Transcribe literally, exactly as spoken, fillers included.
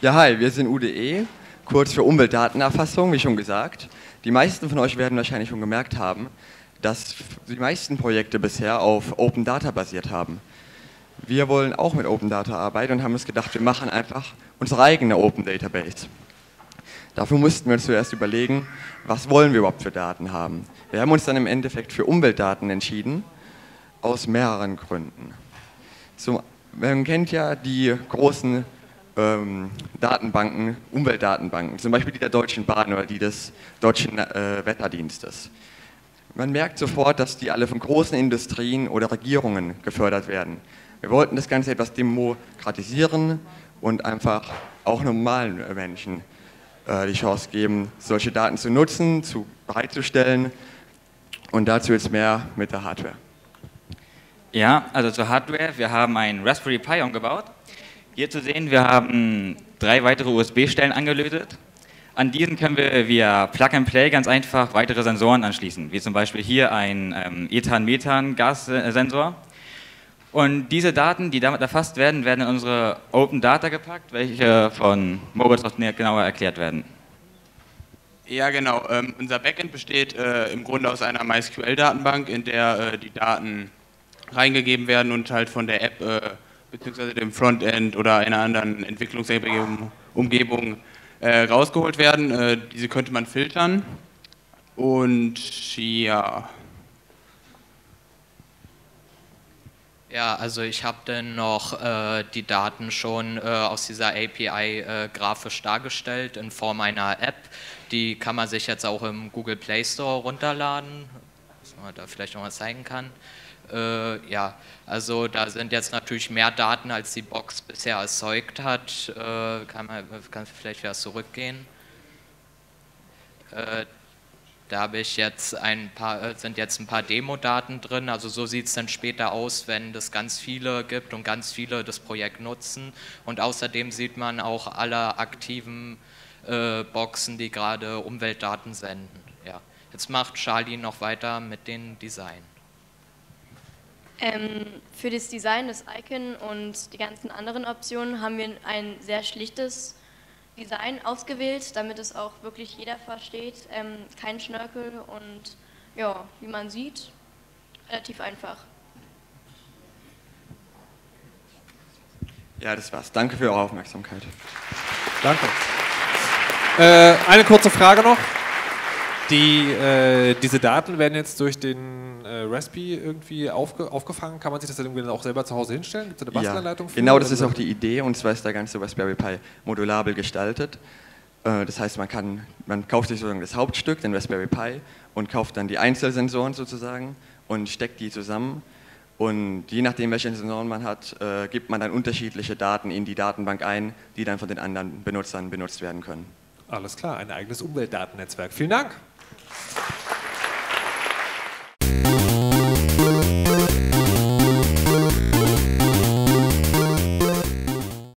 Ja, hi, wir sind U D E, kurz für Umweltdatenerfassung, wie schon gesagt. Die meisten von euch werden wahrscheinlich schon gemerkt haben, dass die meisten Projekte bisher auf Open Data basiert haben. Wir wollen auch mit Open Data arbeiten und haben uns gedacht, wir machen einfach unsere eigene Open Database. Dafür mussten wir uns zuerst überlegen, was wollen wir überhaupt für Daten haben. Wir haben uns dann im Endeffekt für Umweltdaten entschieden, aus mehreren Gründen. Zum, man kennt ja die großen ähm, Datenbanken, Umweltdatenbanken, zum Beispiel die der Deutschen Bahn oder die des Deutschen äh, Wetterdienstes. Man merkt sofort, dass die alle von großen Industrien oder Regierungen gefördert werden. Wir wollten das Ganze etwas demokratisieren und einfach auch normalen Menschen äh, die Chance geben, solche Daten zu nutzen, zu bereitzustellen, und dazu jetzt mehr mit der Hardware. Ja, also zur Hardware. Wir haben einen Raspberry Pi umgebaut. Hier zu sehen, wir haben drei weitere U S B-Stellen angelötet. An diesen können wir via Plug-and-Play ganz einfach weitere Sensoren anschließen, wie zum Beispiel hier ein ähm, Ethan-Methan-Gassensor. Und diese Daten, die damit erfasst werden, werden in unsere Open Data gepackt, welche von Moritz noch genauer erklärt werden. Ja, genau. Ähm, unser Backend besteht äh, im Grunde aus einer MySQL-Datenbank, in der äh, die Daten reingegeben werden und halt von der App äh, bzw. dem Frontend oder einer anderen Entwicklungsumgebung äh, rausgeholt werden. Äh, diese könnte man filtern und ja. Ja, also ich habe dann noch äh, die Daten schon äh, aus dieser A P I äh, grafisch dargestellt in Form einer App. Die kann man sich jetzt auch im Google Play Store runterladen, was man da vielleicht noch mal zeigen kann. Äh, ja, also da sind jetzt natürlich mehr Daten, als die Box bisher erzeugt hat. Äh, kann man kann vielleicht wieder zurückgehen. Äh, Da habe ich jetzt ein paar, sind jetzt ein paar Demo-Daten drin, also so sieht es dann später aus, wenn es ganz viele gibt und ganz viele das Projekt nutzen. Und außerdem sieht man auch alle aktiven äh, Boxen, die gerade Umweltdaten senden. Ja. Jetzt macht Charlie noch weiter mit dem Design. Ähm, für das Design des Icon und die ganzen anderen Optionen haben wir ein sehr schlichtes Design ausgewählt, damit es auch wirklich jeder versteht, ähm, kein Schnörkel und ja, wie man sieht, relativ einfach. Ja, das war's. Danke für eure Aufmerksamkeit. Danke. Äh, eine kurze Frage noch. Die, äh, diese Daten werden jetzt durch den äh, Raspi irgendwie aufge aufgefangen. Kann man sich das dann irgendwie auch selber zu Hause hinstellen? Gibt es eine Bastelanleitung für? Ja, genau, das ist auch die Idee, und zwar ist der ganze Raspberry Pi modulabel gestaltet. Äh, das heißt, man, kann, man kauft sich sozusagen das Hauptstück, den Raspberry Pi, und kauft dann die Einzelsensoren sozusagen und steckt die zusammen. Und je nachdem, welche Sensoren man hat, äh, gibt man dann unterschiedliche Daten in die Datenbank ein, die dann von den anderen Benutzern benutzt werden können. Alles klar, ein eigenes Umweltdatennetzwerk. Vielen Dank.